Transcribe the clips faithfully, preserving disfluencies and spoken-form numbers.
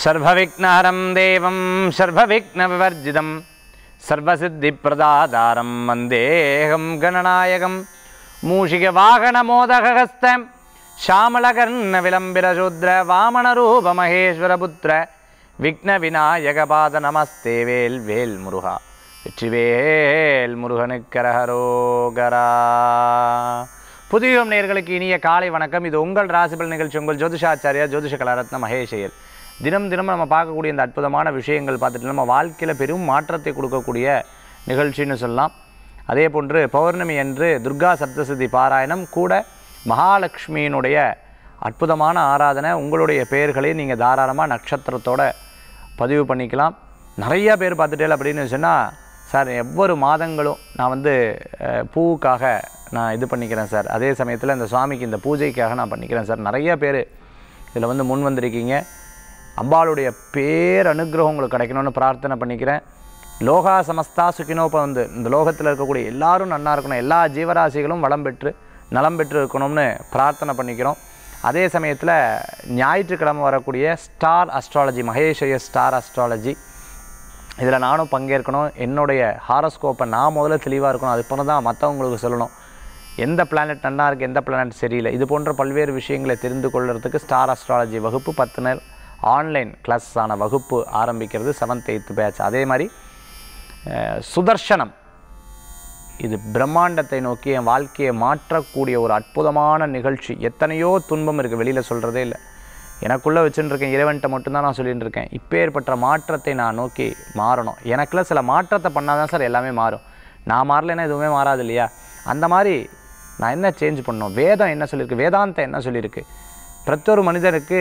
सर्वविघ्नहरं देवं सर्वविघ्नविवर्जितं सर्वसिद्धिप्रदातारं वन्देऽहं गणनायकं मूषिकवाहनमोदकहस्तं श्यामलकर्णविलम्बितशूद्र वामनरूपमहेश्वरपुत्र विघ्नविनायकपाद नमस्ते वेल वेल मुरुगा வெற்றிவேல் முருகனுக்கு அரகரோகரா. புதுயுகம் நேயர்களுக்கு இனிய காலை வணக்கம். இது உங்கள் ராசிபலன் நிகழ்ச்சி. உங்கள் ஜோதிஷாச்சாரியா ஜோதிஷ கலாரத்ன மகேஷ் ஐயர். தினம் தினம் நம்ம பார்க்கக்கூடிய இந்த அற்புதமான விஷயங்கள் பார்த்துட்டு நம்ம வாழ்க்கையில் பெரும் மாற்றத்தை கொடுக்கக்கூடிய நிகழ்ச்சின்னு சொல்லலாம். அதே போன்று பௌர்ணமி அன்று துர்கா சப்தசதி பாராயணம் கூட மகாலட்சுமியினுடைய அற்புதமான ஆராதனை. உங்களுடைய பெயர்களை நீங்கள் தாராளமாக நட்சத்திரத்தோட பதிவு பண்ணிக்கலாம். நிறையா பேர் பார்த்துட்டே அப்படின்னு சொன்னால், சார் ஒவ்வொரு மாதங்களும் நான் வந்து பூவுக்காக நான் இது பண்ணிக்கிறேன் சார், அதே சமயத்தில் இந்த சுவாமிக்கு இந்த பூஜைக்காக நான் பண்ணிக்கிறேன் சார், நிறைய பேர் இதில் வந்து முன் வந்திருக்கீங்க. அம்பாளுடைய பேர் அனுகிரகம் உங்களுக்கு கிடைக்கணும்னு பிரார்த்தனை பண்ணிக்கிறேன். லோகா சமஸ்தா சுகினோப்ப வந்து இந்த லோகத்தில் இருக்கக்கூடிய எல்லாரும் நன்னா இருக்கணும், எல்லா ஜீவராசிகளும் வளம் பெற்று நலம் பெற்று இருக்கணும்னு பிரார்த்தனை பண்ணிக்கிறோம். அதே சமயத்தில் ஞாயிற்றுக்கிழமை வரக்கூடிய star astrology Mahesh Iyer star astrology, இதில் நானும் பங்கேற்கணும். என்னுடைய ஹாரோஸ்கோப்பை நான் முதல்ல தெளிவாக இருக்கணும், அது போல தான் மற்றவங்களுக்கு சொல்லணும். எந்த பிளானட் நல்லா இருக்குது, எந்த பிளானட் சரியில்லை, இது போன்ற பல்வேறு விஷயங்களை தெரிந்து கொள்கிறதுக்கு ஸ்டார் அஸ்ட்ராலஜி வகுப்பு பத்து நாள் ஆன்லைன் கிளாஸான வகுப்பு ஆரம்பிக்கிறது. Seventh eighth batch. அதே மாதிரி சுதர்சனம், இது பிரம்மாண்டத்தை நோக்கி என் வாழ்க்கையை மாற்றக்கூடிய ஒரு அற்புதமான நிகழ்ச்சி. எத்தனையோ துன்பம் இருக்குது, வெளியில் சொல்கிறதே இல்லை. எனக்குள்ளே வச்சுருக்கேன், இறைவன்கிட்ட மட்டும்தான் நான் சொல்லிகிட்டு இருக்கேன். இப்போ ஏற்பட்ட மாற்றத்தை நான் நோக்கி மாறணும். எனக்குள்ள சில மாற்றத்தை பண்ணால் தான் சார் எல்லாமே மாறும். நான் மாறலைன்னா எதுவுமே மாறாது இல்லையா? அந்த மாதிரி நான் என்ன சேஞ்ச் பண்ணணும், வேதம் என்ன சொல்லியிருக்கு, வேதாந்தம் என்ன சொல்லியிருக்கு, பிரத்தொரு மனிதனுக்கு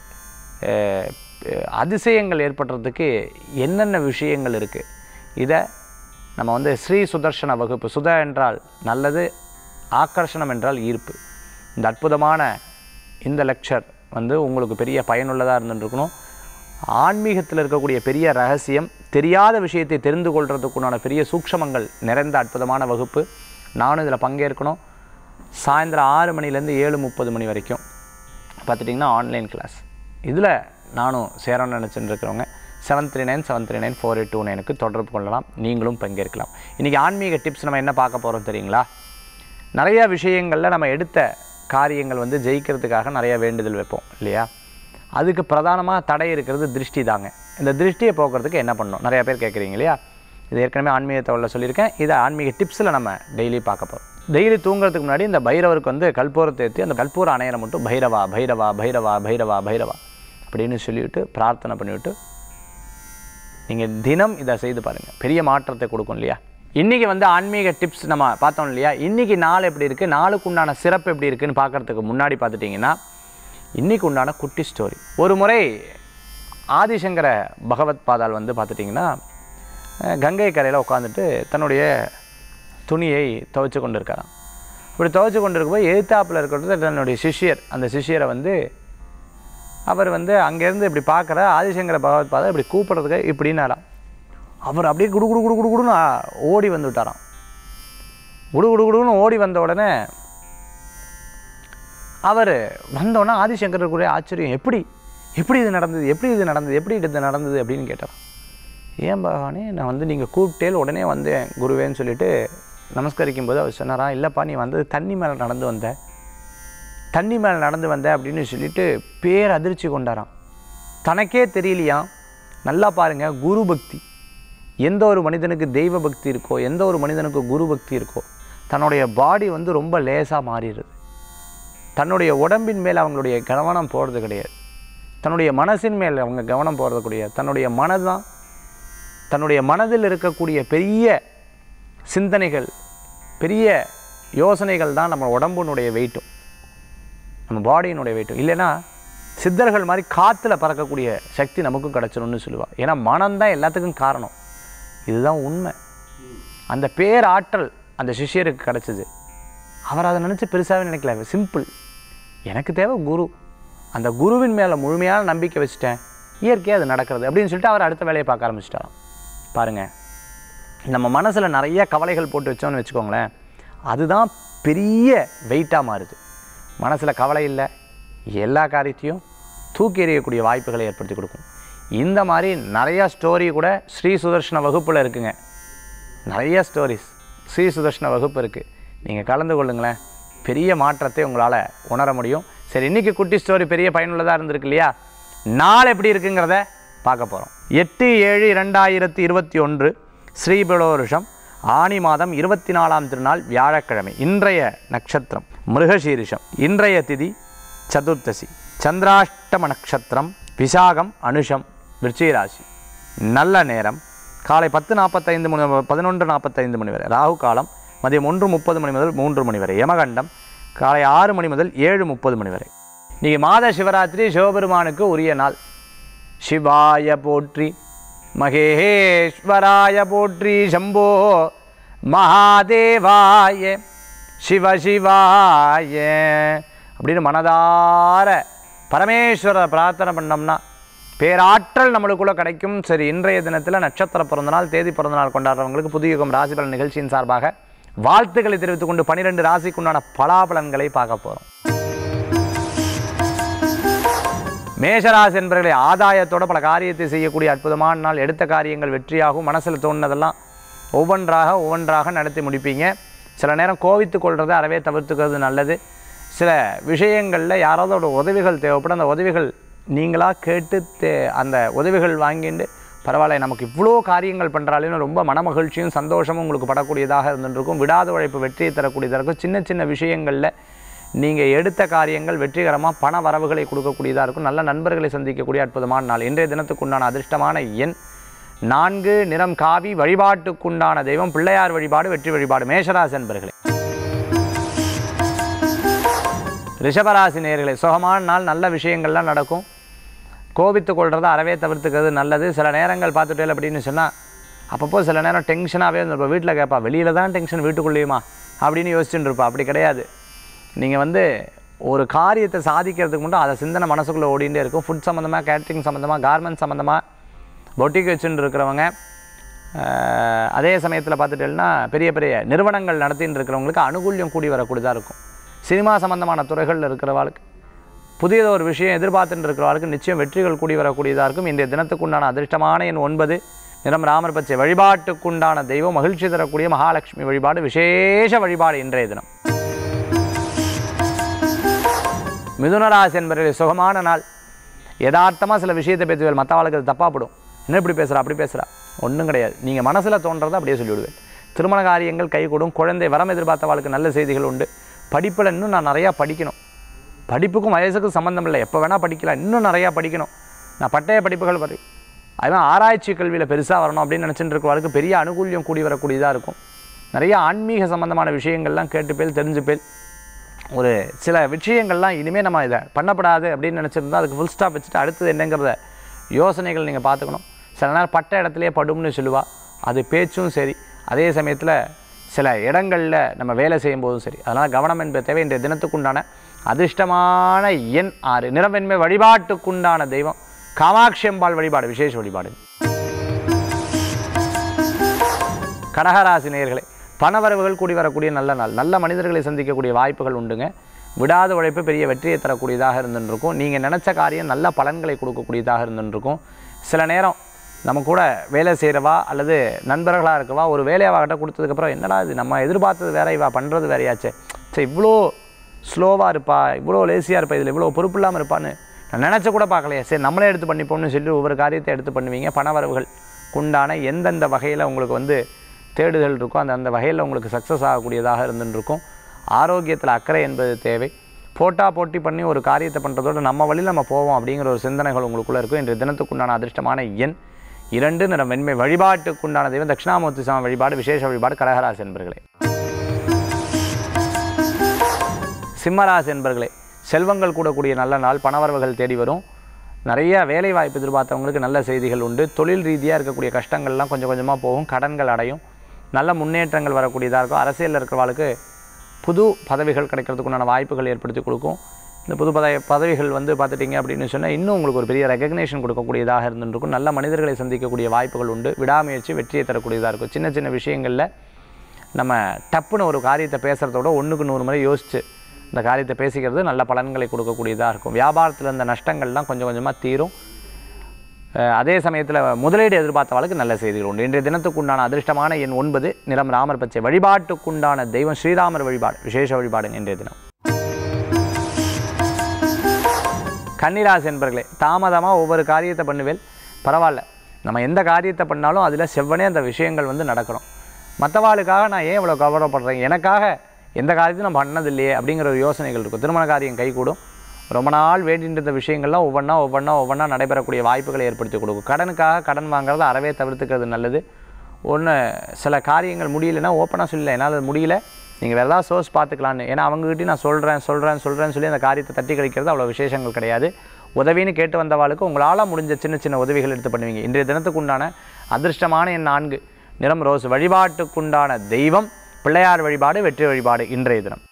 அதிசயங்கள் ஏற்படுறதுக்கு என்னென்ன விஷயங்கள் இருக்குது, இதை நம்ம வந்து ஸ்ரீ சுதர்சன வகுப்பு. சுத என்றால் நல்லது, ஆக்கர்ஷணம் என்றால் ஈர்ப்பு. இந்த அற்புதமான இந்த லெக்சர் வந்து உங்களுக்கு பெரிய பயனுள்ளதாக இருந்துருக்கணும். ஆன்மீகத்தில் இருக்கக்கூடிய பெரிய ரகசியம், தெரியாத விஷயத்தை தெரிந்து கொள்கிறதுக்குண்டான பெரிய சூக்ஷமங்கள் நிறைந்த அற்புதமான வகுப்பு. நானும் இதில் பங்கேற்கணும். சாயந்தரம் ஆறு மணிலேருந்து ஏழு முப்பது மணி வரைக்கும் பார்த்துட்டிங்கன்னா ஆன்லைன் கிளாஸ். இதில் நானும் சேரணும்னு நினச்சிட்டு இருக்கிறவங்க seven three nine seven three nine four eight two நைனுக்கு தொடர்பு கொள்ளலாம். நீங்களும் பங்கேற்கலாம். இன்றைக்கி ஆன்மீக டிப்ஸ் நம்ம என்ன பார்க்க போகிறோம் தெரியுங்களா? நிறையா விஷயங்களில் நம்ம எடுத்த காரியங்கள் வந்து ஜெயிக்கிறதுக்காக நிறைய வேண்டுதல் வைப்போம் இல்லையா? அதுக்கு பிரதானமாக தடை இருக்கிறது திருஷ்டி தாங்க. இந்த திருஷ்டியை போக்குறதுக்கு என்ன பண்ணணும் நிறையா பேர் கேட்குறீங்க இல்லையா? இது ஏற்கனவே ஆன்மீக தகவலில் சொல்லியிருக்கேன். இதை ஆன்மீக டிப்ஸில் நம்ம டெய்லி பார்க்க போகிறோம். டெய்லி தூங்குறதுக்கு முன்னாடி இந்த பைரவருக்கு வந்து கற்பூரத்தை ஏற்றி அந்த கற்பூர அணையரை மட்டும் பைரவா பைரவா பைரவா பைரவா பைரவா அப்படின்னு சொல்லிவிட்டு பிரார்த்தனை பண்ணிவிட்டு நீங்கள் தினம் இதை செய்து பாருங்கள், பெரிய மாற்றத்தை கொடுக்கும் இல்லையா? இன்றைக்கி வந்து ஆன்மீக டிப்ஸ் நம்ம பார்த்தோம் இல்லையா? இன்றைக்கி நாள் எப்படி இருக்குது, நாளுக்கு உண்டான சிறப்பு எப்படி இருக்குதுன்னு பார்க்குறதுக்கு முன்னாடி பார்த்துட்டிங்கன்னா இன்றைக்கி உண்டான குட்டி ஸ்டோரி. ஒரு முறை ஆதிசங்கர பகவத் பாதால் வந்து பார்த்துட்டிங்கன்னா கங்கை கரையில் உட்காந்துட்டு தன்னுடைய துணியை துவைச்சு கொண்டு இருக்காராம். இப்படி துவைச்சு கொண்டு இருக்கும்போது எழுத்தாப்பில் இருக்கிறது தன்னுடைய சிஷ்யர், அந்த சிஷ்யரை வந்து அவர் வந்து அங்கேருந்து இப்படி பார்க்குற ஆதிசங்கர பகவத் பாதால் இப்படி கூப்பிட்றதுக்கு இப்படின்னாராம். அவர் அப்படியே குடு குடு குடு குடு குடுன்னு ஓடி வந்து விட்டாராம். குடு குடு குடுன்னு ஓடி வந்த உடனே அவர் வந்தோடனே ஆதிசங்கரருக்குரிய ஆச்சரியம், எப்படி எப்படி இது நடந்தது, எப்படி இது நடந்தது, எப்படி இது நடந்தது அப்படின்னு கேட்டாராம். ஏன் பகவானே, நான் வந்து நீங்கள் கூப்பிட்டேல் உடனே வந்தேன் குருவேன்னு சொல்லிட்டு நமஸ்கரிக்கும் போது அவர் சொன்னாரா, இல்லைப்பா நீ வந்தது தண்ணி மேலே நடந்து வந்த தண்ணி மேலே நடந்து வந்த அப்படின்னு சொல்லிட்டு பேர் அதிர்ச்சி கொண்டாராம். தனக்கே தெரியலையாம். நல்லா பாருங்கள், குரு பக்தி. எந்த ஒரு மனிதனுக்கு தெய்வ பக்தி இருக்கோ, எந்த ஒரு மனிதனுக்கு குரு பக்தி இருக்கோ, தன்னுடைய பாடி வந்து ரொம்ப லேசாக மாறிடுது. தன்னுடைய உடம்பின் மேல் அவங்களுடைய கவனம் போகிறது கிடையாது, தன்னுடைய மனசின் மேல் அவங்க கவனம் போகிறது கிடையாது. தன்னுடைய மனதான், தன்னுடைய மனதில் இருக்கக்கூடிய பெரிய சிந்தனைகள், பெரிய யோசனைகள் தான் நம்ம உடம்பினுடைய வெயிட்டும், நம்ம பாடியினுடைய வெயிட்டும். இல்லைன்னா சித்தர்கள் மாதிரி காற்றுல பறக்கக்கூடிய சக்தி நமக்கும் கிடச்சிடும்னு சொல்லுவாள். ஏன்னா மனம்தான் எல்லாத்துக்கும் காரணம். இதுதான் உண்மை. அந்த பேர் ஆற்றல் அந்த சிஷ்யருக்கு கிடச்சிது. அவர் அதை நினச்சி பெருசாகவே நினைக்கல. சிம்பிள், எனக்கு தேவை குரு, அந்த குருவின் மேலே முழுமையான நம்பிக்கை வச்சுட்டேன், இயற்கையாக அது நடக்கிறது அப்படின்னு சொல்லிட்டு அவர் அடுத்த வேலையை பார்க்க ஆரம்பிச்சிட்டாராம். பாருங்கள், நம்ம மனசில் நிறைய கவலைகள் போட்டு வச்சோன்னு வச்சுக்கோங்களேன், அதுதான் பெரிய வெயிட்டாக மாறுது. மனசில் கவலை இல்லை, எல்லா காரியத்தையும் தூக்கி எறியக்கூடிய வாய்ப்புகளை ஏற்படுத்தி கொடுக்கும். இந்த மாதிரி நிறையா ஸ்டோரி கூட ஸ்ரீ சுதர்ஷன வகுப்பில் இருக்குங்க. நிறைய ஸ்டோரிஸ் ஸ்ரீ சுதர்ஷன வகுப்பு இருக்குது. நீங்கள் கலந்து கொள்ளுங்களேன், பெரிய மாற்றத்தை உங்களால் உணர முடியும். சரி, இன்றைக்கி குட்டி ஸ்டோரி பெரிய பயனுள்ளதாக இருந்திருக்கு இல்லையா? நாள் எப்படி இருக்குங்கிறத பார்க்க போகிறோம். எட்டு ஏழு இரண்டாயிரத்தி இருபத்தி ஒன்று ஸ்ரீபலோருஷம் ஆனி மாதம் இருபத்தி நாலாம் திருநாள் வியாழக்கிழமை. இன்றைய நட்சத்திரம் மிருகசீரிஷம். இன்றைய திதி சதுர்த்தசி. சந்திராஷ்டம நட்சத்திரம் விசாகம் அனுஷம் விருச்சிகராசி. நல்ல நேரம் காலை பத்து நாற்பத்தைந்து மணி பதினொன்று நாற்பத்தைந்து மணி வரை. ராகு காலம் மதியம் ஒன்று முப்பது மணி முதல் மூன்று மணி வரை. யமகண்டம் காலை ஆறு மணி முதல் ஏழு முப்பது மணி வரை. இன்றைக்கி மாத சிவராத்திரி, சிவபெருமானுக்கு உரிய நாள். சிவாய போற்றி, மகேஸ்வராய போற்றி, சம்போ மகாதேவாய சிவசிவாய அப்படின்னு மனதார பரமேஸ்வரரை பிரார்த்தனை பண்ணோம்னா பேராற்றல் நம்மளுக்குள்ளே கிடைக்கும். சரி, இன்றைய தினத்தில் நட்சத்திர பிறந்தநாள், தேதி பிறந்தநாள் கொண்டாடுறவங்களுக்கு புதுயுகம் ராசிபலன் நிகழ்ச்சியின் சார்பாக வாழ்த்துக்களை தெரிவித்துக் கொண்டு பனிரெண்டு ராசிக்குண்டான பலாபலன்களை பார்க்க போகிறோம். மேஷராசி என்பவர்களை ஆதாயத்தோட பல காரியத்தை செய்யக்கூடிய அற்புதமான நாள். எடுத்த காரியங்கள் வெற்றியாகும். மனசில் தோணுனதெல்லாம் ஒவ்வொன்றாக ஒவ்வொன்றாக நடத்தி முடிப்பீங்க. சில நேரம் கோவித்து கொள்றதை அறவே தவிர்த்துக்கிறது நல்லது. சில விஷயங்களில் யாராவது உதவிகள் தேவைப்படும், அந்த உதவிகள் நீங்களாக கேட்டு தே அந்த உதவிகள் வாங்கிட்டு பரவாயில்ல நமக்கு இவ்வளோ காரியங்கள் பண்ணுறாலேன்னு ரொம்ப மனமகிழ்ச்சியும் சந்தோஷமும் உங்களுக்கு படக்கூடியதாக இருந்துருக்கும். விடாத உழைப்பு வெற்றியை தரக்கூடியதாக இருக்கும். சின்ன சின்ன விஷயங்களில் நீங்கள் எடுத்த காரியங்கள் வெற்றிகரமாக பண வரவுகளை கொடுக்கக்கூடியதாக இருக்கும். நல்ல நண்பர்களை சந்திக்கக்கூடிய அற்புதமான நாள். இன்றைய தினத்துக்குண்டான அதிர்ஷ்டமான எண் நான்கு, நிறம் காவி. வழிபாட்டுக்குண்டான தெய்வம் பிள்ளையார் வழிபாடு, வெற்றி வழிபாடு. மேஷராசி என்பர்களே. ரிஷபராசி நேயர்களே, சுகமான நாள். நல்ல விஷயங்கள்லாம் நடக்கும். கோபித்து கொள்றதை அறவே தவிர்த்துக்கிறது நல்லது. சில நேரங்கள் பார்த்துட்டே அப்படின்னு சொன்னால் அப்பப்போ சில நேரம் டென்ஷனாகவே இருந்திருப்பா. வீட்டில் கேட்பா, வெளியில் தான் டென்ஷன், வீட்டுக்குள்ளேயுமா அப்படின்னு யோசிச்சுட்டு இருப்பா. அப்படி கிடையாது. நீங்கள் வந்து ஒரு காரியத்தை சாதிக்கிறதுக்கு மட்டும் அதை சிந்தனை மனசுக்குள்ளே ஓடிண்டே இருக்கும். ஃபுட் சம்மந்தமாக, கேட்ரிங் சம்மந்தமாக, கார்மெண்ட் சம்மந்தமாக பொட்டிக் வச்சுட்டு இருக்கிறவங்க, அதே சமயத்தில் பார்த்துட்டேன்னா பெரிய பெரிய நிறுவனங்கள் நடத்தின்னு இருக்கிறவங்களுக்கு அனுகூல்யம் கூடி வரக்கூடியதாக இருக்கும். சினிமா சம்பந்தமான துறைகளில் இருக்கிறவாளுக்கு, புதியது ஒரு விஷயம் எதிர்பார்த்துட்டு இருக்கிறவாளுக்கு நிச்சயம் வெற்றிகள் கூடி வரக்கூடியதாக இருக்கும். இன்றைய தினத்துக்குண்டான அதிர்ஷ்டமான எண் ஒன்பது, நிறம் ராமர் பச்சை. வழிபாட்டுக்குண்டான தெய்வம் மகிழ்ச்சி தரக்கூடிய மகாலட்சுமி வழிபாடு, விசேஷ வழிபாடு இன்றைய தினம். மிதுனராசி என்பவர்கள் சுகமான நாள். யதார்த்தமாக சில விஷயத்தை பேசுவேன், மற்றவாளுக்கு அது தப்பாப்படும். என்ன இப்படி பேசுகிறா, அப்படி பேசுகிறா, ஒன்றும் கிடையாது. நீங்கள் மனசில் தோன்றதை அப்படியே சொல்லிவிடுவேன். திருமண காரியங்கள் கைகூடும். குழந்தை வரம் எதிர்பார்த்தவாளுக்கு நல்ல செய்திகள் உண்டு. படிப்பில் இன்னும் நான் நிறையா படிக்கணும். படிப்புக்கும் வயசுக்கும் சம்மந்தம் இல்லை, எப்போ வேணால் படிக்கலாம். இன்னும் நிறையா படிக்கணும். நான் பட்டய படிப்புகள் வரை அதுதான் ஆராய்ச்சி கல்வியில் பெருசாக வரணும் அப்படின்னு நினச்சிட்டு இருக்கிறவளுக்கு பெரிய அனுகூல்யம் கூடி வரக்கூடியதாக இருக்கும். நிறையா ஆன்மீக சம்மந்தமான விஷயங்கள்லாம் கேட்டுப்பேல் தெரிஞ்சுப்பேல். ஒரு சில விஷயங்கள்லாம் இனிமேல் நம்ம இதை பண்ணப்படாது அப்படின்னு நினச்சிருந்தா அதுக்கு ஃபுல் ஸ்டாப் வச்சுட்டு அடுத்தது என்னங்கிறத யோசனைகள் நீங்கள் பார்த்துக்கணும். சில நேரம் பட்ட இடத்துலையே படும்னு சொல்லுவாள். அது பேச்சும் சரி, அதே சமயத்தில் சில இடங்களில் நம்ம வேலை செய்யும்போதும் சரி. அதனால் கவனம் என்பது தேவை. இன்றைய தினத்துக்குண்டான அதிர்ஷ்டமான எண் ஆறு, நிறவெண்மை. வழிபாட்டுக்குண்டான தெய்வம் காமாட்சி அம்பாள் வழிபாடு, விசேஷ வழிபாடு. கடகராசி நேயர்களே, பணவரவுகள் கூடி வரக்கூடிய நல்ல நாள். நல்ல மனிதர்களை சந்திக்கக்கூடிய வாய்ப்புகள் உண்டுங்க. விடாத உழைப்பு பெரிய வெற்றியை தரக்கூடியதாக இருந்துருக்கும். நீங்கள் நினச்ச காரியம் நல்ல பலன்களை கொடுக்கக்கூடியதாக இருந்துருக்கும். சில நேரம் நம்ம கூட வேலை செய்கிறவா அல்லது நண்பர்களாக இருக்கவா ஒரு வேலையாகிட்ட கொடுத்ததுக்கப்புறம் என்னடா இது நம்ம எதிர்பார்த்தது வேற, இவா பண்ணுறது வேறையாச்சே, சரி இவ்வளோ ஸ்லோவாக இருப்பா, இவ்வளோ லேசியாக இருப்பா, இதில் இவ்வளோ பொறுப்பு இல்லாமல் இருப்பான்னு நான் நினச்ச கூட பார்க்கலையே, சரி நம்மளே எடுத்து பண்ணிப்போம்னு சொல்லி ஒவ்வொரு காரியத்தை எடுத்து பண்ணுவீங்க. பணவரவுகள் உண்டான எந்தெந்த வகையில் உங்களுக்கு வந்து தேடுதல் இருக்கோ அந்த அந்த வகையில் உங்களுக்கு சக்ஸஸ் ஆகக்கூடியதாக இருந்துருக்கும். ஆரோக்கியத்தில் அக்கறை என்பது தேவை. போட்டா போட்டி பண்ணி ஒரு காரியத்தை பண்ணுறதோடு நம்ம வழியில் நம்ம போவோம் அப்படிங்கிற ஒரு சிந்தனைகள் உங்களுக்குள்ளே இருக்கும். இன்றைய தினத்துக்குண்டான அதிர்ஷ்டமான எண் இரண்டு, நிறம் வெண்மை. வழிபாட்டுக்குண்டான தெய்வம் தட்சிணாமூர்த்தி சாமி வழிபாடு, விசேஷ வழிபாடு. கடகராசி என்பர்களே. சிம்மராசி என்பர்களே, செல்வங்கள் கூடக்கூடிய நல்ல நாள். பணவரவுகள் தேடி வரும். நிறைய வேலை வாய்ப்பு எதிர்பார்த்தவங்களுக்கு நல்ல செய்திகள் உண்டு. தொழில் ரீதியாக இருக்கக்கூடிய கஷ்டங்கள்லாம் கொஞ்சம் கொஞ்சமாக போகும். கடன்கள் அடையும். நல்ல முன்னேற்றங்கள் வரக்கூடியதாக இருக்கும். அரசியலில் இருக்கிறவர்களுக்கு புது பதவிகள் கிடைக்கிறதுக்குண்டான வாய்ப்புகள் ஏற்படுத்தி கொடுக்கும். இந்த புது பதவி பதவிகள் வந்து பார்த்துட்டிங்க அப்படின்னு சொன்னால் இன்னும் உங்களுக்கு ஒரு பெரிய ரெகக்னேஷன் கொடுக்கக்கூடியதாக இருந்துருக்கும். நல்ல மனிதர்களை சந்திக்கக்கூடிய வாய்ப்புகள் உண்டு. விடாமுயற்சி வெற்றியை தரக்கூடியதாக இருக்கும். சின்ன சின்ன விஷயங்களில் நம்ம டப்புன்னு ஒரு காரியத்தை பேசுகிறதோட ஒன்றுக்கு நூறு முறை யோசித்து இந்த காரியத்தை பேசிக்கிறது நல்ல பலன்களை கொடுக்கக்கூடியதாக இருக்கும். வியாபாரத்தில் இருந்த நஷ்டங்கள்லாம் கொஞ்சம் கொஞ்சமாக தீரும். அதே சமயத்தில் முதலீடு எதிர்பார்த்தவளுக்கு நல்ல செய்திகள் உண்டு. இன்றைய தினத்துக்கு உண்டான அதிர்ஷ்டமான எண் ஒன்பது, நிறம் ராமர் பச்சை. வழிபாட்டுக்குண்டான தெய்வம் ஸ்ரீராமர் வழிபாடு, விசேஷ வழிபாடுங்க இன்றைய தினம். கன்னிராசி என்பர்களே, தாமதமாக ஒவ்வொரு காரியத்தை பண்ணுவேன், பரவாயில்ல, நம்ம எந்த காரியத்தை பண்ணாலும் அதில் செவ்வனே அந்த விஷயங்கள் வந்து நடக்கணும். மற்றவாளுக்காக நான் ஏன் இவ்வளோ கவலைப்படுறேன், எனக்காக எந்த காரியத்தையும் நான் பண்ணதில்லையே அப்படிங்கிற ஒரு யோசனைகள் இருக்கும். திருமண காரியம் கைகூடும். ரொம்ப நாள் வேண்டின்ற விஷயங்கள்லாம் ஒவ்வொன்றா ஒவ்வொன்றா ஒவ்வொன்றா நடைபெறக்கூடிய வாய்ப்புகளை ஏற்படுத்தி கொடுக்கும். கடனுக்காக கடன் வாங்குறத அறவே தவிர்த்துக்கிறது நல்லது. ஒன்று சில காரியங்கள் முடியலைன்னா ஓப்பனாக சொல்லலை, என்னால் அது முடியல, நீங்கள் வேறு ஏதாவது சோர்ஸ் பார்த்துக்கலான்னு. ஏன்னா அவங்ககிட்ட நான் சொல்கிறேன் சொல்கிறேன் சொல்கிறேன்னு சொல்லி அந்த காரியத்தை தட்டி கழிக்கிறது அவ்வளோ விசேஷங்கள் கிடையாது. உதவின்னு கேட்டு வந்தவாளுக்கு உங்களால் முடிஞ்ச சின்ன சின்ன உதவிகள் எடுத்து பண்ணுவீங்க. இன்றைய தினத்துக்கு உண்டான அதிர்ஷ்டமான எண் நான்கு, நிறம் ரோஸ். வழிபாட்டுக்குண்டான தெய்வம் பிள்ளையார் வழிபாடு, வெற்றி வழிபாடு இன்றைய தினம்.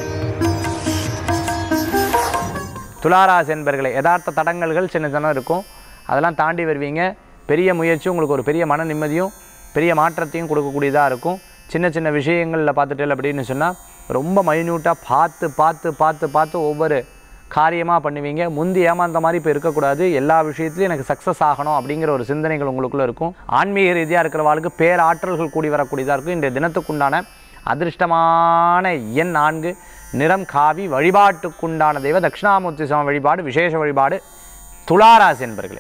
துளாராசி என்பர்களே, யதார்த்த தடங்கல்கள் சின்ன சின்ன இருக்கும், அதெல்லாம் தாண்டி வருவீங்க. பெரிய முயற்சி உங்களுக்கு ஒரு பெரிய மன நிம்மதியும் பெரிய மாற்றத்தையும் கொடுக்கக்கூடியதாக இருக்கும். சின்ன சின்ன விஷயங்களில் பார்த்துட்டு அப்படின்னு சொன்னால் ரொம்ப மைன்யூட்டாக பார்த்து பார்த்து பார்த்து பார்த்து ஒவ்வொரு காரியமாக பண்ணுவீங்க. முந்தி ஏமாந்த மாதிரி இப்போ இருக்கக்கூடாது, எல்லா விஷயத்துலையும் எனக்கு சக்ஸஸ் ஆகணும் அப்படிங்கிற ஒரு சிந்தனைகள் உங்களுக்குள்ளே இருக்கும். ஆன்மீக ரீதியாக இருக்கிறவாளுக்கு பேராற்றல்கள் கூடி வரக்கூடியதாக இருக்கும். இன்றைய தினத்துக்குண்டான அதிர்ஷ்டமான எண் நான்கு, நிறம் காவி. வழிபாட்டுக்குண்டான தெய்வ தட்சிணாமூர்த்தி சுவாமி வழிபாடு, விசேஷ வழிபாடு துளாராசி என்பர்களே.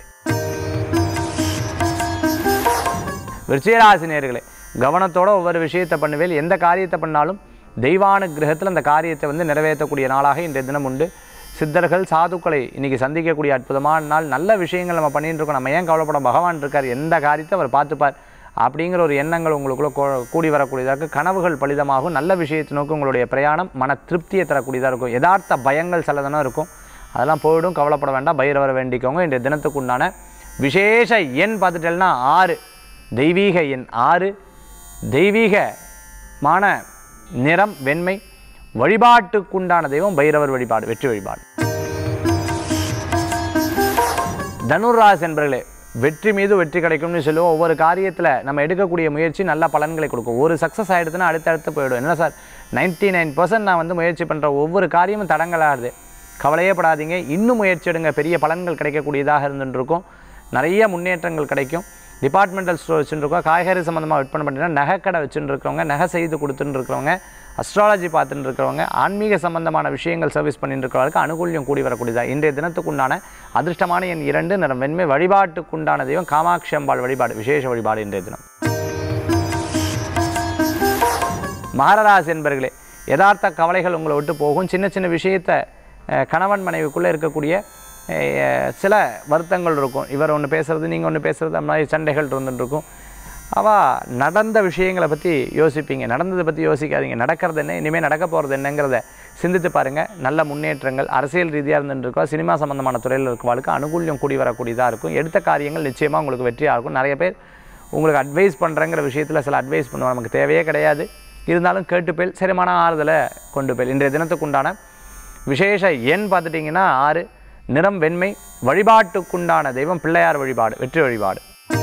விருச்சிகராசி நேயர்களே, கவனத்தோடு ஒவ்வொரு விஷயத்தை பண்ணுவேன். எந்த காரியத்தை பண்ணாலும் தெய்வானுக்கிரகத்தில் அந்த காரியத்தை வந்து நிறைவேற்றக்கூடிய நாளாக இன்றைய தினம் உண்டு. சித்தர்கள் சாதுக்களை இன்றைக்கி சந்திக்கக்கூடிய அற்புதமான நாள். நல்ல விஷயங்கள் நம்ம பண்ணிட்டு இருக்கோம், நம்ம ஏன் கவலைப்பட, பகவான் இருக்கார், எந்த காரியத்தை அவர் பார்த்துப்பார் அப்படிங்கிற ஒரு எண்ணங்கள் உங்களுக்குள்ளே கூடி வரக்கூடியதாக. கனவுகள் பலிதமாகும். நல்ல விஷயத்தை நோக்கி உங்களுடைய பிரயாணம் மன திருப்தியை தரக்கூடியதாக இருக்கும். யதார்த்த பயங்கள் சிலதனம் இருக்கும், அதெல்லாம் போய்டும், கவலைப்பட வேண்டாம், பைரவரை வேண்டிக்கோங்க. இன்றைய தினத்துக்கு உண்டான விசேஷ எண் பார்த்துட்டேன்னா ஆறு, தெய்வீக எண் ஆறு, தெய்வீகமான நிறம் வெண்மை. வழிபாட்டுக்குண்டான தெய்வம் பைரவர் வழிபாடு, வெற்றி வழிபாடு. தனுராசி என்பர்களே, வெற்றி மீது வெற்றி கிடைக்கும்னு சொல்லுவோம். ஒவ்வொரு காரியத்தில் நம்ம எடுக்கக்கூடிய முயற்சி நல்ல பலன்களை கொடுக்கும். ஒரு சக்ஸஸ் ஆகிடுதுன்னா அடுத்தடுத்து போயிடும். என்ன சார், நைன்ட்டி நைன் பர்சன்ட் நான் வந்து முயற்சி பண்ணுற ஒவ்வொரு காரியமும் தடங்களாகுது, கவலையே படாதீங்க, இன்னும் முயற்சி எடுங்க, பெரிய பலன்கள் கிடைக்கக்கூடியதாக இருந்துருக்கும். நிறைய முன்னேற்றங்கள் கிடைக்கும். டிபார்ட்மெண்டல் ஸ்டோர் வச்சுருக்கோம், காய்கறி சம்மந்தமாக விற்பனை பண்ணிங்கன்னா, நகை கடை வச்சுட்டு இருக்கிறவங்க, நகை செய்து கொடுத்துட்டு இருக்கிறவங்க, அஸ்ட்ராலஜி பார்த்துட்டு இருக்கிறவங்க, ஆன்மீக சம்பந்தமான விஷயங்கள் சர்வீஸ் பண்ணிட்டு இருக்கிறவங்களுக்கு அனுகூல்யம் கூடி வரக்கூடியதாக. இன்றைய தினத்துக்குண்டான அதிர்ஷ்டமான எண் இரண்டு, நிறம் வெண்மை. வழிபாட்டுக்குண்டான தெய்வம் காமாட்சி அம்பாள் வழிபாடு, விசேஷ வழிபாடு இன்றைய தினம். மகராசி என்பர்களே, யதார்த்த கவலைகள் உங்களை விட்டு போகும். சின்ன சின்ன விஷயத்தை கணவன் மனைவிக்குள்ளே இருக்கக்கூடிய சில வருத்தங்கள் இருக்கும். இவர் ஒன்று பேசுகிறது, நீங்கள் ஒன்று பேசுகிறது, அந்த மாதிரி சண்டைகள் இருந்துருக்கும். அவள் நடந்த விஷயங்களை பற்றி யோசிப்பீங்க, நடந்ததை பற்றி யோசிக்காதீங்க. நடக்கிறது என்ன, இனிமேல் நடக்க போகிறது என்னங்கிறத சிந்தித்து பாருங்கள். நல்ல முன்னேற்றங்கள் அரசியல் ரீதியாக இருந்துருக்கோ, சினிமா சம்மந்தமான துறையில் இருக்கிறவங்களுக்கு அனுகூல்யம் கூடி வரக்கூடியதாக இருக்கும். எடுத்த காரியங்கள் நிச்சயமாக உங்களுக்கு வெற்றியாக இருக்கும். நிறைய பேர் உங்களுக்கு அட்வைஸ் பண்ணுறங்கிற விஷயத்தில் சில அட்வைஸ் பண்ணுவோம், நமக்கு தேவையே கிடையாது, இருந்தாலும் கேட்டுப்பேல், சரிமான ஆறுதலை கொண்டு போய். இன்றைய தினத்துக்குண்டான விசேஷ எண் பார்த்துட்டிங்கன்னா ஆறு, நிறம் வெண்மை. வழிபாட்டுக்குண்டான தெய்வம் பிள்ளையார் வழிபாடு, வெற்றி வழிபாடு.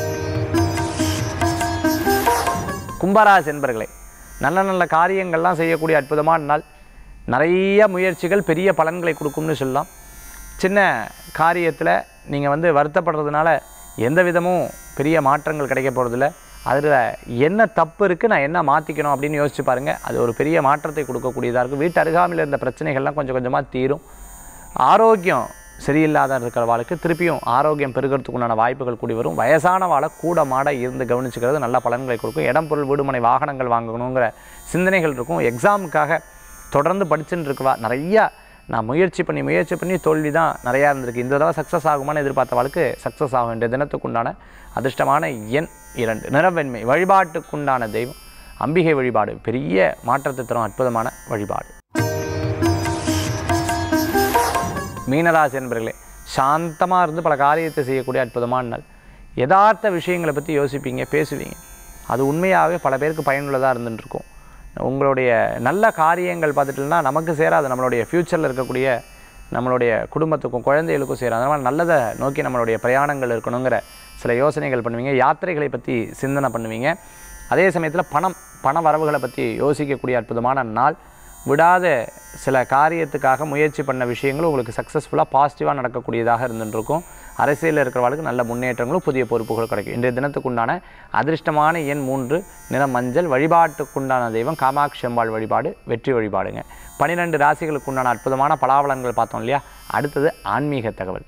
கும்பராசி என்பர்களே, நல்ல நல்ல காரியங்கள்லாம் செய்யக்கூடிய அற்புதமான நாள். நிறைய முயற்சிகள் பெரிய பலன்களை கொடுக்கும்னு சொல்லலாம். சின்ன காரியத்தில் நீங்கள் வந்து வருத்தப்படுறதுனால எந்த விதமும் பெரிய மாற்றங்கள் கிடைக்க போகிறதில்ல. அதில் என்ன தப்பு இருக்குது, நான் என்ன மாற்றிக்கணும் அப்படின்னு யோசிச்சு பாருங்கள். அது ஒரு பெரிய மாற்றத்தை கொடுக்கக்கூடியதாக இருக்கும். வீட்டு அருகாமையில் இருந்த பிரச்சனைகள்லாம் கொஞ்சம் கொஞ்சமாக தீரும். ஆரோக்கியம் சரியில்லாத இருக்கிறவாளுக்கு திருப்பியும் ஆரோக்கியம் பெருகிறதுக்கு உண்டான வாய்ப்புகள் கூடி வரும். வயசான வாழை கூட மாட இருந்து கவனிச்சுக்கிறது நல்ல பலன்களை கொடுக்கும். இடம் பொருள் வீடுமனை வாகனங்கள் வாங்கணுங்கிற சிந்தனைகள் இருக்கும். எக்ஸாமுக்காக தொடர்ந்து படிச்சுட்டு இருக்கவா, நிறையா நான் முயற்சி பண்ணி முயற்சி பண்ணி தோல்வி தான் நிறையா இருந்திருக்கு, இந்த தடவை சக்ஸஸ் ஆகுமான்னு எதிர்பார்த்தவாளுக்கு சக்ஸஸ் ஆகும். இன்றைய தினத்துக்குண்டான அதிர்ஷ்டமான எண் இரண்டு, நிறவெண்மை. வழிபாட்டுக்குண்டான தெய்வம் அம்பிகை வழிபாடு, பெரிய மாற்றத்தை தரும் அற்புதமான வழிபாடு. மீனராசி என்பர்களே, சாந்தமாக இருந்து பல காரியத்தை செய்யக்கூடிய அற்புதமான நாள். யதார்த்த விஷயங்களை பற்றி யோசிப்பீங்க, பேசுவீங்க. அது உண்மையாகவே பல பேருக்கு பயனுள்ளதாக இருந்துட்டுருக்கும். உங்களுடைய நல்ல காரியங்கள் பார்த்துட்டுனா நமக்கு சேராது, நம்மளுடைய ஃப்யூச்சரில் இருக்கக்கூடிய நம்மளுடைய குடும்பத்துக்கும் குழந்தைகளுக்கும் சேராது. அதனால் நல்லதை நோக்கி நம்மளுடைய பிரயாணங்கள் இருக்கணுங்கிற சில யோசனைகள் பண்ணுவீங்க. யாத்திரைகளை பற்றி சிந்தனை பண்ணுவீங்க. அதே சமயத்தில் பணம் பண வரவுகளை பற்றி யோசிக்கக்கூடிய அற்புதமான நாள். விடாத சில காரியத்துக்காக முயற்சி பண்ண விஷயங்கள் உங்களுக்கு சக்ஸஸ்ஃபுல்லாக பாசிட்டிவாக நடக்கக்கூடியதாக இருந்துருக்கும். அரசியலில் இருக்கிறவர்களுக்கு நல்ல முன்னேற்றங்களும் புதிய பொறுப்புகள் கிடைக்கும். இன்றைய தினத்துக்குண்டான அதிர்ஷ்டமான எண் மூன்று, நிறம் மஞ்சள். வழிபாட்டுக்குண்டான தெய்வம் காமாட்சி அம்பாள் வழிபாடு வெற்றி வழிபாடுங்க. பன்னிரெண்டு ராசிகளுக்குண்டான அற்புதமான பலாபலன்கள் பார்த்தோம் இல்லையா? அடுத்தது ஆன்மீக தகவல்.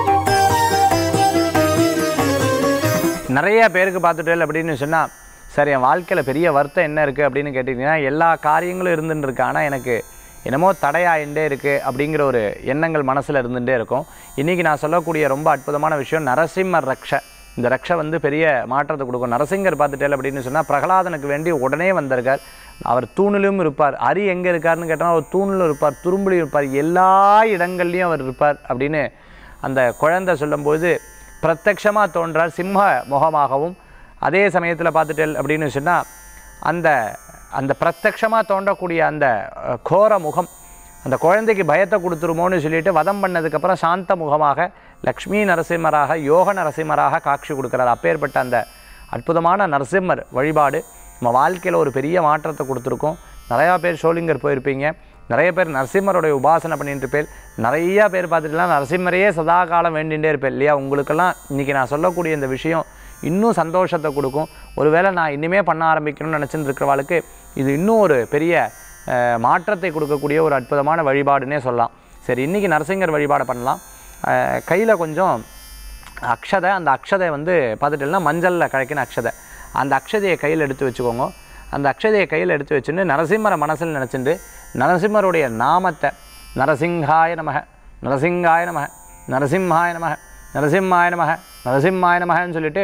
நிறைய பேருக்கு பார்த்துட்டேன் அப்படின்னு சொன்னால், சார் என் வாழ்க்கையில் பெரிய வருத்தம் என்ன இருக்குது அப்படின்னு கேட்டிங்கன்னா, எல்லா காரியங்களும் இருந்துட்டு இருக்கு, ஆனால் எனக்கு என்னமோ தடையாயிண்டே இருக்குது அப்படிங்கிற ஒரு எண்ணங்கள் மனசில் இருந்துகிட்டே இருக்கும். இன்றைக்கி நான் சொல்லக்கூடிய ரொம்ப அற்புதமான விஷயம் நரசிம்மர் ரக்ஷ. இந்த ரக்ஷை வந்து பெரிய மாற்றத்தை கொடுக்கும். நரசிங்கர் பார்த்துட்டேன் அப்படின்னு சொன்னால், பிரகலாதனுக்கு வேண்டி உடனே வந்திருக்கார். அவர் தூணிலும் இருப்பார். அரி எங்கே இருக்காருன்னு கேட்டால் அவர் தூணிலும் இருப்பார், துரும்புலையும் இருப்பார், எல்லா இடங்கள்லையும் அவர் இருப்பார் அப்படின்னு அந்த குழந்தை சொல்லும்போது பிரத்யக்ஷமாக தோன்றார். சிம்ம முகமாகவும் அதே சமயத்தில் பார்த்துட்டேன் அப்படின்னு சொன்னால், அந்த அந்த பிரத்யக்ஷமாக தோன்றக்கூடிய அந்த கோர முகம் அந்த குழந்தைக்கு பயத்தை கொடுத்துருமோன்னு சொல்லிட்டு வதம் பண்ணதுக்கப்புறம் சாந்த முகமாக லக்ஷ்மி நரசிம்மராக யோக நரசிம்மராக காட்சி கொடுக்குறார். அப்பேற்பட்ட அந்த அற்புதமான நரசிம்மர் வழிபாடு நம்ம வாழ்க்கையில் ஒரு பெரிய மாற்றத்தை கொடுத்துருக்கோம். நிறையா பேர் ஷோலிங்கர் போயிருப்பீங்க, நிறைய பேர் நரசிம்மருடைய உபாசனை பண்ணிட்டு இருப்பேன், நிறையா பேர் பார்த்துட்டுலாம் நரசிம்மரையே சதா காலம் வேண்டிகிட்டே இருப்பேன் இல்லையா? உங்களுக்கெல்லாம் இன்றைக்கி நான் சொல்லக்கூடிய இந்த விஷயம் இன்னும் சந்தோஷத்தை கொடுக்கும். ஒருவேளை நான் இனிமே பண்ண ஆரம்பிக்கணும்னு நினச்சிட்டு இருக்கிறவாளுக்கு இது இன்னும் ஒரு பெரிய மாற்றத்தை கொடுக்கக்கூடிய ஒரு அற்புதமான வழிபாடுன்னே சொல்லலாம். சரி, இன்றைக்கி நரசிங்கர் வழிபாடு பண்ணலாம். கையில் கொஞ்சம் அக்ஷதை, அந்த அக்ஷதை வந்து பார்த்துட்டேன்னா மஞ்சளில் கலக்கின அக்ஷதை, அந்த அக்ஷதையை கையில் எடுத்து வச்சுக்கோங்க. அந்த அக்ஷதையை கையில் எடுத்து வச்சுட்டு நரசிம்மரை மனசில் நினச்சிட்டு நரசிம்மருடைய நாமத்தை நரசிங்காய நமக, நரசிங்காய நமக, நரசிம்மாய நமக, நரசிம்மாய நமக, நரசிம்மாய நமகன்னு சொல்லிட்டு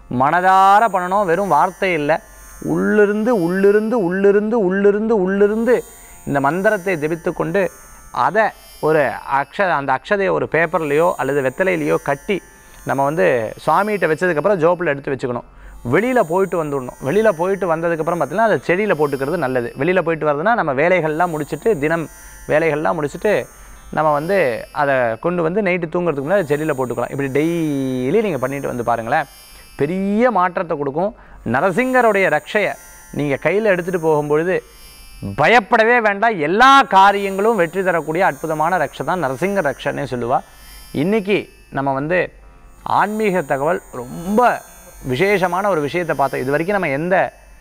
மனதார பண்ணணும். வெறும் வார்த்தை இல்லை, உள்ளிருந்து உள்ளிருந்து உள்ளிருந்து உள்ளிருந்து உள்ளிருந்து இந்த மந்திரத்தை ஜெபித்து கொண்டு அதை ஒரு அக்ஷ அந்த அக்ஷதையை ஒரு பேப்பர்லேயோ அல்லது வெத்தலையிலையோ கட்டி நம்ம வந்து சுவாமிகிட்ட வச்சதுக்கப்புறம் ஜோப்பில் எடுத்து வச்சுக்கணும். வெளியில் போயிட்டு வந்துடணும். வெளியில் போயிட்டு வந்ததுக்கப்புறம் பார்த்திங்கன்னா அதை செடியில் போட்டுக்கிறது நல்லது. வெளியில் போயிட்டு வரதுன்னா நம்ம வேலைகள்லாம் முடிச்சுட்டு, தினம் வேலைகள்லாம் முடிச்சுட்டு நம்ம வந்து அதை கொண்டு வந்து நைட்டு தூங்குறதுக்கு முன்னாடி செடியில் போட்டுக்கலாம். இப்படி டெய்லி நீங்கள் பண்ணிட்டு வந்து பாருங்களேன், பெரிய மாற்றத்தை கொடுக்கும். நரசிங்கருடைய ரக்ஷையை நீங்கள் கையில் எடுத்துகிட்டு போகும்பொழுது பயப்படவே வேண்டாம், எல்லா காரியங்களும் வெற்றி தரக்கூடிய அற்புதமான ரக்ஷை தான் நரசிங்கர் ரக்ஷன்னே சொல்லுவாள். இன்றைக்கி நம்ம வந்து ஆன்மீக தகவல் ரொம்ப விசேஷமான ஒரு விஷயத்தை பார்த்தோம். இது வரைக்கும் நம்ம எந்த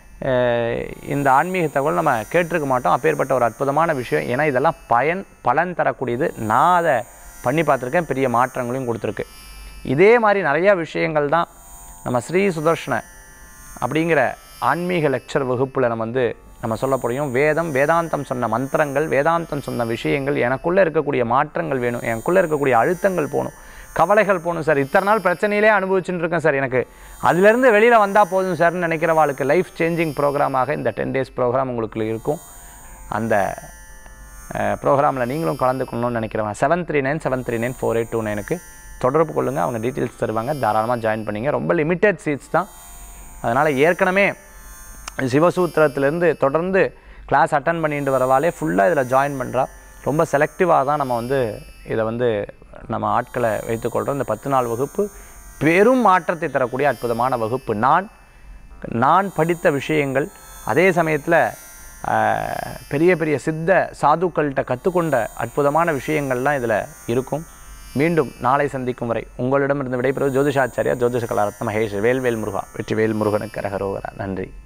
இந்த ஆன்மீக தகவல் நம்ம கேட்டிருக்க மாட்டோம். அப்பேற்பட்ட ஒரு அற்புதமான விஷயம். ஏன்னா இதெல்லாம் பயன் பலன் தரக்கூடியது. நான் அதை பண்ணி பார்த்துருக்கேன், பெரிய மாற்றங்களையும் கொடுத்துருக்கு. இதே மாதிரி நிறையா விஷயங்கள் தான் நம்ம ஸ்ரீ சுதர்ஷன அப்படிங்கிற ஆன்மீக லெக்சர் வகுப்பில் நம்ம வந்து நம்ம சொல்ல முடியும். வேதம் வேதாந்தம் சொன்ன மந்திரங்கள், வேதாந்தம் சொன்ன விஷயங்கள், எனக்குள்ளே இருக்கக்கூடிய மாற்றங்கள் வேணும், எனக்குள்ளே இருக்கக்கூடிய அழுத்தங்கள் போகணும், கவலைகள் போகணும் சார், இத்தனை நாள் பிரச்சனையிலே அனுபவிச்சுட்டு இருக்கேன் சார், எனக்கு அதிலேருந்து வெளியில் வந்தால் போதும் சார்னு நினைக்கிறவாளுக்கு லைஃப் சேஞ்சிங் ப்ரோக்ராமாக இந்த டென் டேஸ் ப்ரோக்ராம் உங்களுக்கு இருக்கும். அந்த ப்ரோக்ராமில் நீங்களும் கலந்துக்கணும்னு நினைக்கிறவங்க seven three nine seven three nine four eight two நைனுக்கு தொடர்பு கொள்ளுங்கள். அவங்க டீட்டெயில்ஸ் தருவாங்க, தாராளமாக ஜாயின் பண்ணிங்க. ரொம்ப லிமிட்டட் சீட்ஸ் தான். அதனால் ஏற்கனவே சிவசூத்திரத்திலேருந்து தொடர்ந்து கிளாஸ் அட்டன் பண்ணிட்டு வரவாலே ஃபுல்லாக இதில் ஜாயின் பண்ணுறா. ரொம்ப செலக்டிவாக தான் நம்ம வந்து இதை வந்து நம்ம ஆட்களை வைத்துக்கொள்கிறோம். இந்த பத்து நாள் வகுப்பு பெரும் மாற்றத்தை தரக்கூடிய அற்புதமான வகுப்பு. நான் நான் படித்த விஷயங்கள், அதே சமயத்தில் பெரிய பெரிய சித்த சாதுக்கள்கிட்ட கற்றுக்கொண்ட அற்புதமான விஷயங்கள்லாம் இதில் இருக்கும். மீண்டும் நாளை சந்திக்கும் வரை உங்களிடமிருந்து விடைபெறுவது ஜோதிஷாச்சாரியா ஜோதிஷ கலாரத்ன மகேஷ். வேல்வேல் முருகா. வெற்றி வேல் முருகனுக்கு அரகரோகரா. நன்றி.